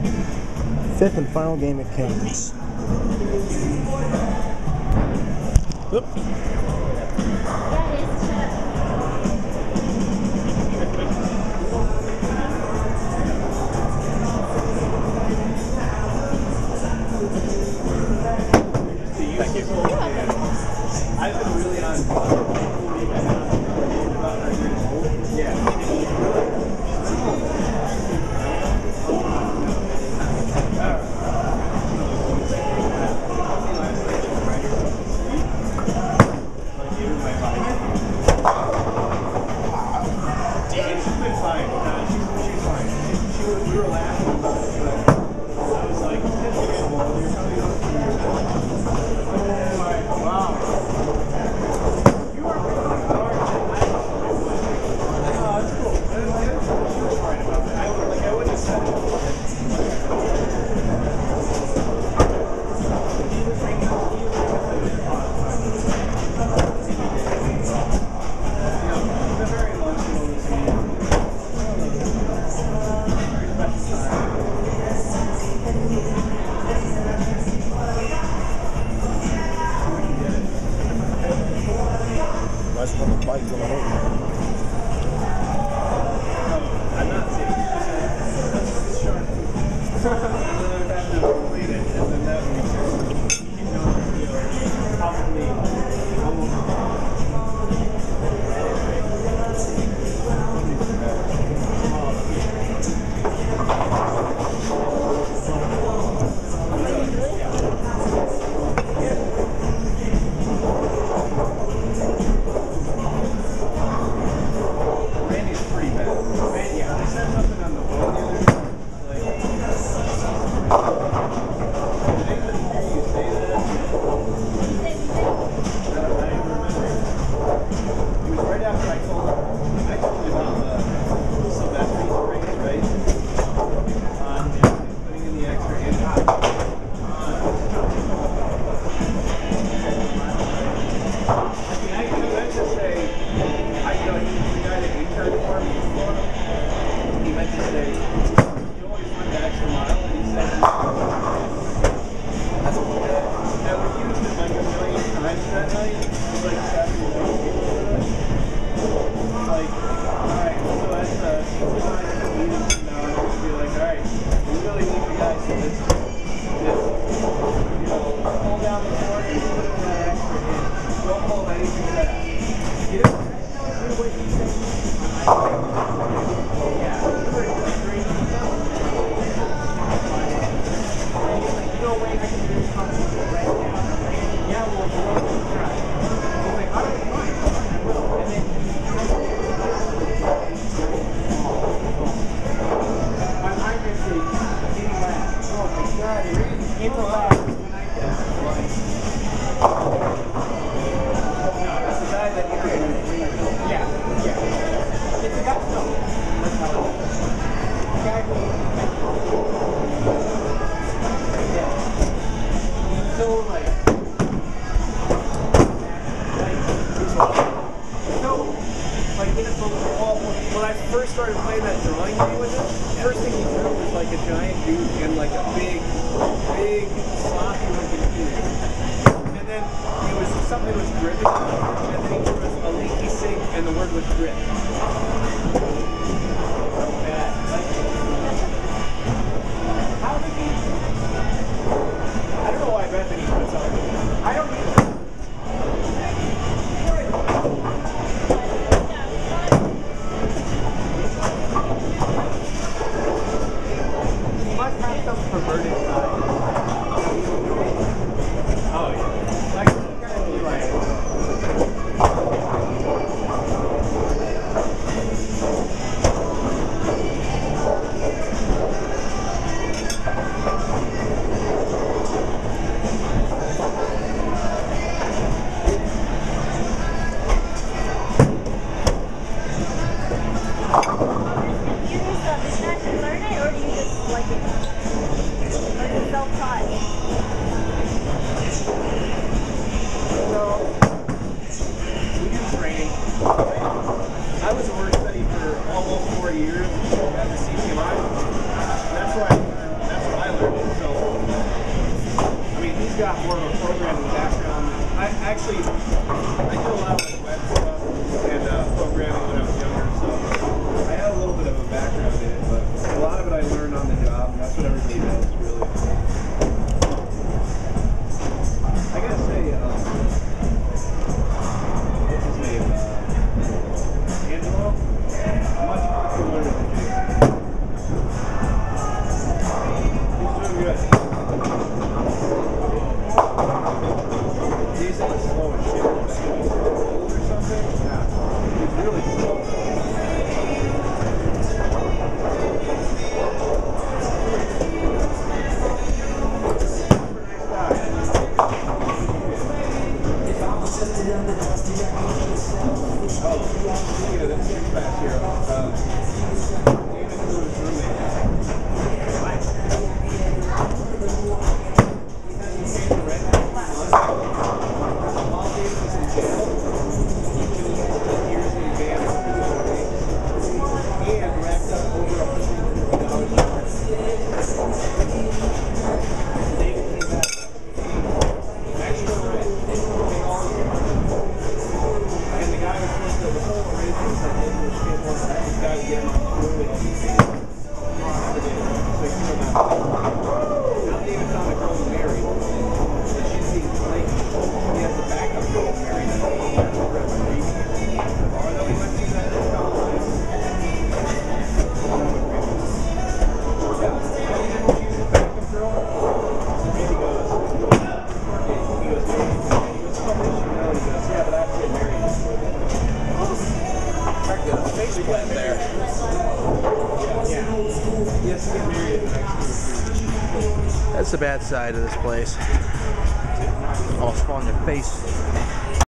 Fifth and final game at Kings. Oop. Thank you. I've been really on. Yeah. Nice little bite going over. I'm not saying it's short. When I first started playing that drawing game with him, first thing he drew was like a giant dude and like a big, sloppy looking dude. And then it was something was driven, and then he drew us a leaky sink, and the word was drip. So bad. How did he? I don't know why Bethany puts up. I don't even. Perverted side. Oh yeah. Like kind of be like got more of a programming background. I did a lot of web stuff and programming when I was younger, so I had a little bit of a background in it, but a lot of it I learned on the job, and that's what everybody does, really. I gotta say, what's his name? Angelo? Much cooler than Jason. He's doing good. Jason was slow as shit. Or something? Yeah. He's really slow. That's the bad side of this place. Almost fall on your face.